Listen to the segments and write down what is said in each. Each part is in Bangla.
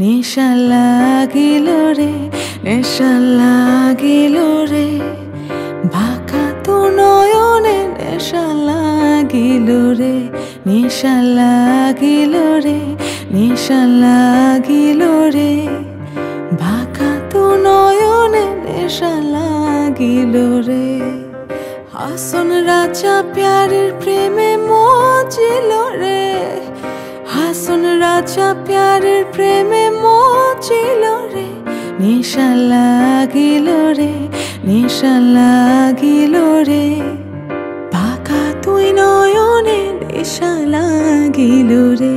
নেশা লাগিল রে, নেশা লাগিল রে, বাঁকা তো নয়নে নেশা লাগিল রে, নেশা লাগিল রে, নেশা লাগিল রে, বাঁকা তো নয়নে নেশা লাগিল রে। হাসন রাজা প্যারের প্রেমে মজিল রে, হাসন রাজা প্যারের প্রেমে মজিল রে, নেশা লাগিল রে, নেশা লাগিল রে, বাঁকা তুই নয়নে নেশা লাগিল রে।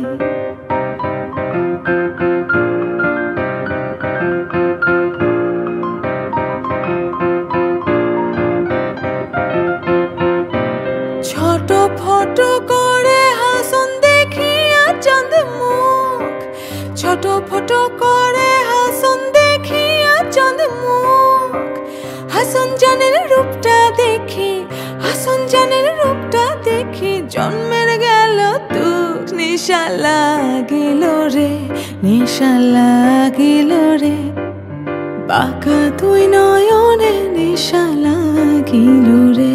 ছোট ফট করে হাসন দেখিয়া চাঁদ মুখ, ছোট ফট করে হাসন দেখিয়া চাঁদ মুখ, হাসন জানের রূপটা দেখি, হাসন জানের রূপটা দেখি জন্মের গেল দুঃখ। নেশা লাগিল রে, নেশা লাগিল রে, বাঁকা তুই নয়নে নেশা লাগিল রে।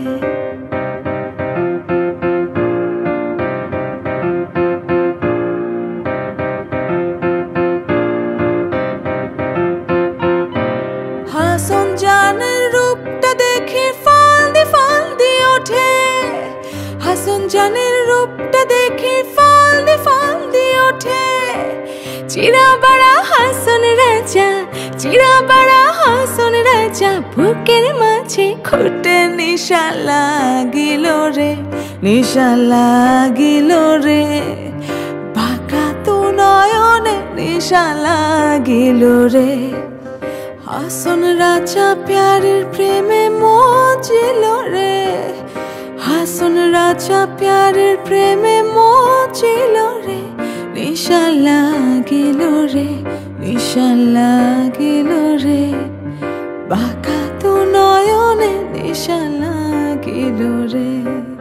হাসন জানের রূপটা দেখে ফালদি ওঠে, হাসন জানের রূপটা দেখে ফালদি ওঠে, চিরাবাড়া হাসন রাজা, চিরাবাড়া হাসন রাজা, বুকের মাঝে খুঁটে নেশা লাগিল রে, নেশা লাগিল রে, বাঁকা তো নয়নে নেশা লাগিল রে। হাসন রাজা প্যারের প্রেমে মজিল রে, হাসন রাজা প্যারের প্রেমে মজিল রে, নেশা লাগিল রে, নেশা লাগিল রে, বাঁকা তো নয়নে নেশা লাগিল রে।